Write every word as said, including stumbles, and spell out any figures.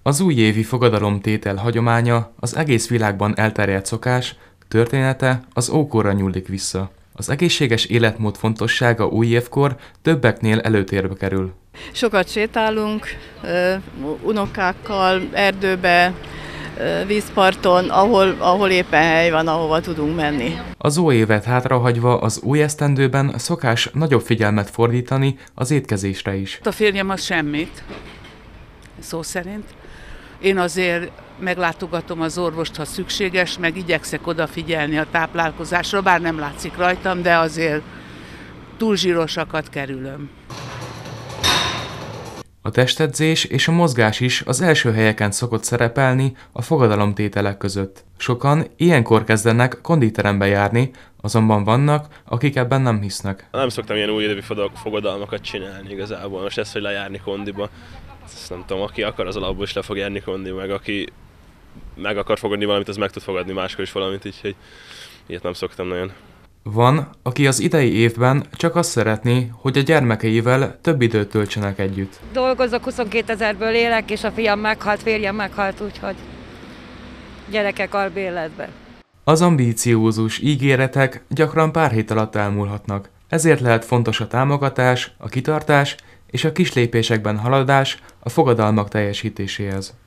Az újévi fogadalomtétel hagyománya az egész világban elterjedt szokás, története az ókorra nyúlik vissza. Az egészséges életmód fontossága újévkor többeknél előtérbe kerül. Sokat sétálunk, unokákkal, erdőbe, vízparton, ahol, ahol éppen hely van, ahova tudunk menni. Az óévet hátrahagyva az új esztendőben szokás nagyobb figyelmet fordítani az étkezésre is. A férjem az semmit, szó szerint. Én azért meglátogatom az orvost, ha szükséges, meg igyekszek odafigyelni a táplálkozásra, bár nem látszik rajtam, de azért túl zsírosakat kerülöm. A testedzés és a mozgás is az első helyeken szokott szerepelni a fogadalomtételek között. Sokan ilyenkor kezdenek konditerembe járni, azonban vannak, akik ebben nem hisznek. Nem szoktam ilyen újévi fogadalmakat csinálni igazából, most ez, hogy lejárni kondiba. Ezt nem tudom, aki akar, az alapból is le fog járni kondi, meg aki meg akar fogadni valamit, az meg tud fogadni máskor is valamit, úgyhogy ilyet nem szoktam nagyon. Van, aki az idei évben csak azt szeretné, hogy a gyermekeivel több időt töltsenek együtt. Dolgozok, huszonkétezerből élek, és a fiam meghalt, férjem meghalt, úgyhogy gyerekek albérletbe. Az ambíciózus ígéretek gyakran pár hét alatt elmúlhatnak. Ezért lehet fontos a támogatás, a kitartás és a kis lépésekben haladás a fogadalmak teljesítéséhez.